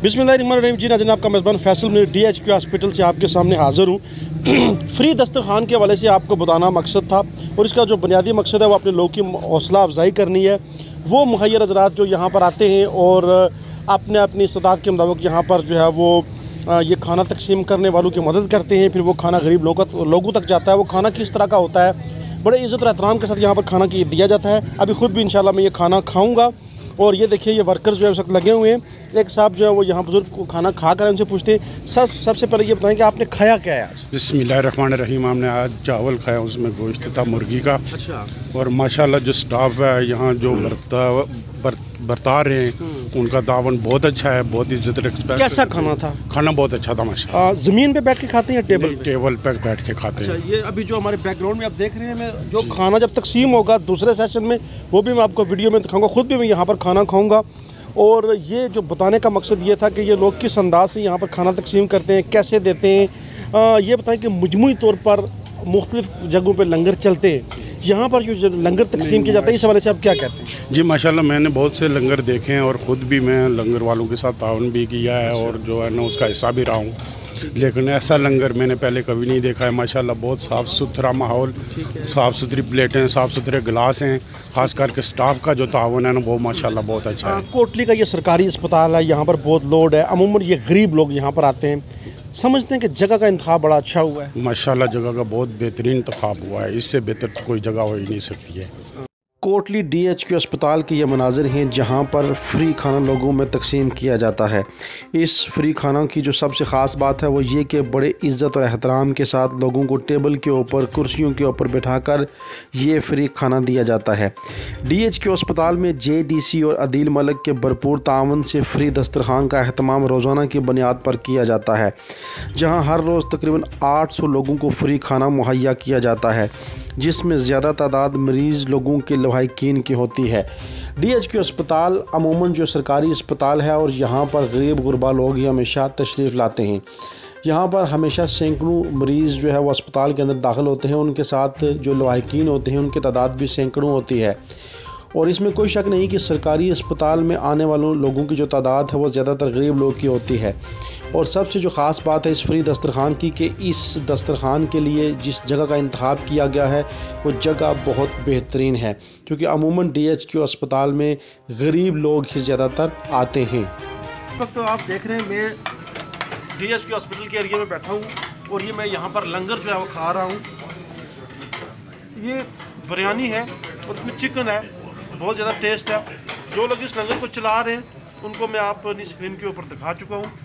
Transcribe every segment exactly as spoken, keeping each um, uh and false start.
बिस्मिल्लाहिर्रहमानिर्रहीम। जी नाज़रीन, आपका मेज़बान फैसल में डी एच क्यू हॉस्पिटल से आपके सामने हाज़िर हूँ। फ्री दस्तरखान के हवाले से आपको बताना मकसद था और इसका जो बुनियादी मकसद है वो अपने लोगों की हौसला अफजाई करनी है। वो मुखय्यर हज़रात जो यहाँ पर आते हैं और अपने अपनी इस्तादात के मुताबिक यहाँ पर जो है वो ये खाना तकसीम करने वालों की मदद करते हैं। फिर वो खाना गरीब लोगों लोगों तक जाता है। वो खाना किस तरह का होता है, बड़े इज़्ज़त और एहतराम के साथ यहाँ पर खाना दिया जाता है। अभी ख़ुद भी इंशाल्लाह मैं ये खाना खाऊँगा। और ये देखिए, ये वर्कर्स जो है उस वक्त लगे हुए हैं। एक साहब जो है वो यहाँ बुजुर्ग को खाना खा कर उनसे पूछते हैं, सर सबसे पहले ये बताएं कि आपने खाया क्या है आज? बिस्मिल्लाहिर्रहमानिर्रहीम। हमने आज चावल खाया, उसमें गोश्त था मुर्गी का। अच्छा। और माशाल्लाह जो स्टाफ है यहाँ जो बर्ता बर, बरता रहे हैं उनका दावन बहुत अच्छा है, बहुत इज्जत रिस्पेक्ट। कैसा खाना था? खाना बहुत अच्छा था माशाल्लाह। ज़मीन पे बैठ के खाते हैं या टेबल पे? टेबल पे बैठ के खाते हैं। अच्छा, ये अभी जो हमारे बैकग्राउंड में आप देख रहे हैं, मैं जो खाना जब तकसीम होगा दूसरे सेशन में वो भी मैं आपको वीडियो में दिखाऊंगा। ख़ुद भी मैं यहाँ पर खाना खाऊँगा। और ये जो बताने का मकसद ये था कि ये लोग किस अंदाज से यहाँ पर खाना तकसीम करते हैं, कैसे देते हैं। आ, ये बताएं कि मजमूई तौर पर मुख्तलिफ जगहों पर लंगर चलते हैं, यहाँ पर जो लंगर तकसीम किया जाता है, इस हवाले से आप क्या कहते हैं? जी माशाल्लाह, मैंने बहुत से लंगर देखे हैं और ख़ुद भी मैं लंगर वालों के साथ ताउन भी किया है और जो है ना उसका हिस्सा भी रहा हूँ। लेकिन ऐसा लंगर मैंने पहले कभी नहीं देखा है। माशाल्लाह बहुत साफ़ सुथरा माहौल, साफ़ सुथरी प्लेटें, साफ़ सुथरे गिलास हैं। ख़ास करके स्टाफ का जो ताउन है ना वो माशाल्लाह बहुत अच्छा है। कोटली का ये सरकारी अस्पताल है, यहाँ पर बहुत लोड है। अमूमन ये गरीब लोग यहाँ पर आते हैं, समझते हैं कि जगह का इंतखाब बड़ा अच्छा हुआ है। माशाल्लाह जगह का बहुत बेहतरीन इंतखाब हुआ है, इससे बेहतर तो कोई जगह हो ही नहीं सकती है। कोटली डी एच क्यू अस्पताल के ये मनाजिर हैं जहाँ पर फ्री खाना लोगों में तकसीम किया जाता है। इस फ्री खाना की जो सबसे ख़ास बात है वो ये कि बड़े इज़्ज़त और एहतराम के साथ लोगों को टेबल के ऊपर, कुर्सियों के ऊपर बिठाकर ये फ्री खाना दिया जाता है। डी एच क्यू अस्पताल में जे डी सी और अदील मलिक के भरपूर तावन से फ्री दस्तरखान का अहतमाम रोज़ाना की बुनियाद पर किया जाता है, जहाँ हर रोज़ तकरीबन आठ सौ लोगों को फ्री खाना मुहैया किया जाता है, जिसमें ज़्यादा तादाद मरीज़ लोगों के लवाहिकीन की होती है। डी एच क्यू अस्पताल अमूमन जो सरकारी अस्पताल है और यहाँ पर गरीब गुरबा लोग ही हमेशा तशरीफ़ लाते हैं। यहाँ पर हमेशा सैकड़ों मरीज़ जो है वो अस्पताल के अंदर दाखिल होते हैं। उनके साथ जो लवाहिकीन होते हैं उनकी तादाद भी सैकड़ों होती है। और इसमें कोई शक नहीं कि सरकारी अस्पताल में आने वालों लोगों की जो तादाद है वो ज़्यादातर गरीब लोग की होती है। और सबसे जो ख़ास बात है इस फ्री दस्तरखान की कि इस दस्तरखान के लिए जिस जगह का इंतखाब किया गया है वो जगह बहुत बेहतरीन है, क्योंकि अमूमन डी एच क्यू अस्पताल में गरीब लोग ही ज़्यादातर आते हैं। इस वक्त तो आप देख रहे हैं मैं डी एच क्यू हॉस्पिटल के एरिया में बैठा हूँ और ये मैं यहाँ पर लंगर जो है वो खा रहा हूँ। ये बिरयानी है और इसमें चिकन है, बहुत ज़्यादा टेस्ट है। जो लोग इस लंगर को चला रहे हैं उनको मैं अपनी स्क्रीन के ऊपर दिखा चुका हूँ।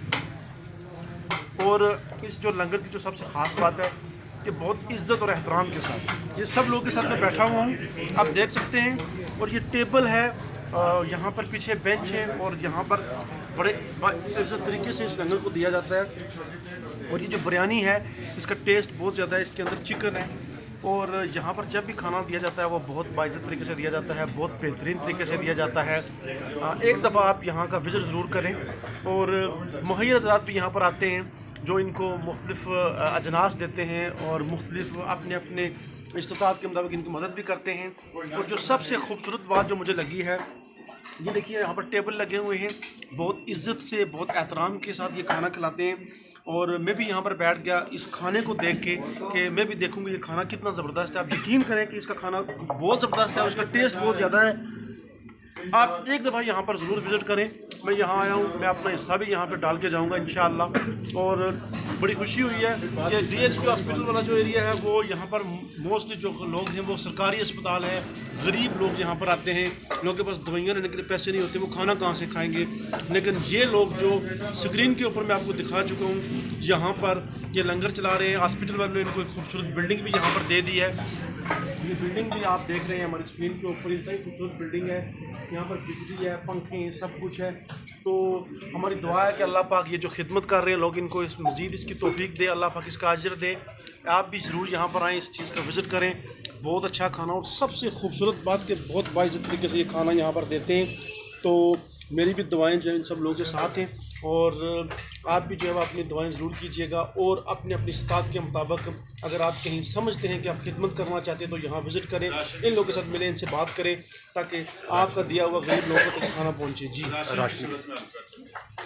और इस जो लंगर की जो सबसे ख़ास बात है कि बहुत इज़्ज़त और एहतराम के साथ ये सब लोगों के साथ मैं बैठा हुआ हूँ, आप देख सकते हैं। और ये टेबल है, यहाँ पर पीछे बेंच है और यहाँ पर बड़े इज़्ज़त तरीके से इस लंगर को दिया जाता है। और ये जो बिरयानी है इसका टेस्ट बहुत ज़्यादा है, इसके अंदर चिकन है। और यहाँ पर जब भी खाना दिया जाता है वो बहुत बाइज़्ज़त तरीके से दिया जाता है, बहुत बेहतरीन तरीके से दिया जाता है। एक दफ़ा आप यहाँ का विज़िट ज़रूर करें। और मुहैयर हज़रात भी यहाँ पर आते हैं जो इनको मुख्तलिफ़ अजनास देते हैं और मुख्तलिफ़ अपने अपने इस्तादात के मुताबिक इनकी मदद भी करते हैं। और जो सबसे खूबसूरत बात जो मुझे लगी है, ये देखिए यहाँ पर टेबल लगे हुए हैं, बहुत इज़्ज़त से, बहुत एहतराम के साथ ये खाना खिलाते हैं। और मैं भी यहाँ पर बैठ गया इस खाने को देख के कि मैं भी देखूँगी ये खाना कितना ज़बरदस्त है। आप यकीन करें कि इसका खाना बहुत ज़बरदस्त है, उसका टेस्ट बहुत ज़्यादा है। आप एक दफ़ा यहाँ पर ज़रूर विज़िट करें। मैं यहाँ आया हूँ, मैं अपना हिस्सा भी यहाँ पे डाल के जाऊँगा इंशाअल्लाह। और बड़ी खुशी हुई है कि डी एच क्यू हॉस्पिटल वाला जो एरिया है वो यहाँ पर मोस्टली जो लोग हैं वो सरकारी अस्पताल है, गरीब लोग यहाँ पर आते हैं। लोगों के पास दवाइयाँ लेने के लिए पैसे नहीं होते, वो खाना कहाँ से खाएंगे। लेकिन ये लोग जो स्क्रीन के ऊपर मैं आपको दिखा चुका हूँ, यहाँ पर ये लंगर चला रहे हैं। हॉस्पिटल वालों ने इनको एक खूबसूरत बिल्डिंग भी यहाँ पर दे दी है। ये बिल्डिंग भी आप देख रहे हैं हमारी स्क्रीन के ऊपर, इतना ही खूबसूरत बिल्डिंग है। यहाँ पर बिजली है, पंखे, सब कुछ है। तो हमारी दुआ है कि अल्लाह पाक ये जो खिदमत कर रहे हैं लोग, इनको इस मज़ीद इसकी तौफीक दे, अल्लाह पाक इसका अजर दे। आप भी ज़रूर यहाँ पर आएँ, इस चीज़ का विज़िट करें। बहुत अच्छा खाना और सबसे खूबसूरत बात कि बहुत बाइज़्ज़त तरीके से ये खाना यहाँ पर देते हैं। तो मेरी भी दुआएं जो इन सब लोगों के साथ हैं और आप भी जो है अपनी दुआएं ज़रूर कीजिएगा। और अपने अपनी इस्तात के मुताबिक अगर आप कहीं समझते हैं कि आप खिदमत करना चाहते हैं तो यहाँ विज़िट करें, इन लोगों के साथ मिलें, इनसे बात करें ताकि आपका दिया हुआ गरीब लोगों तक खाना पहुँचे। जी।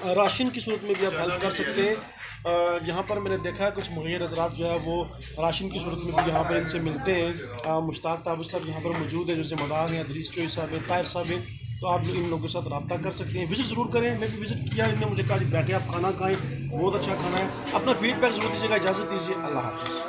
राशन की सूरत में भी आप हेल्प कर सकते हैं। अ, यहाँ पर मैंने देखा है कुछ मुहैया हज़रात जो है वो राशन की सूरत में भी यहाँ पर इनसे मिलते हैं। अ, मुश्ताक ताबुस साहब यहाँ पर मौजूद है, जो ज़िम्मेदार हैं, अदरीस चोई साहब है, ताहिर साहब है। तो आप इन लोगों के साथ रब्ता कर सकते हैं, विज़िट ज़रूर करें। मैं भी विज़िट किया, इन्होंने मुझे कहा बैठे आप खाना खाएँ, बहुत अच्छा खाना है। अपना फीडबैक ज़रूर दीजिएगा। इजाज़त दीजिए, अल्लाह हाफ़िज़।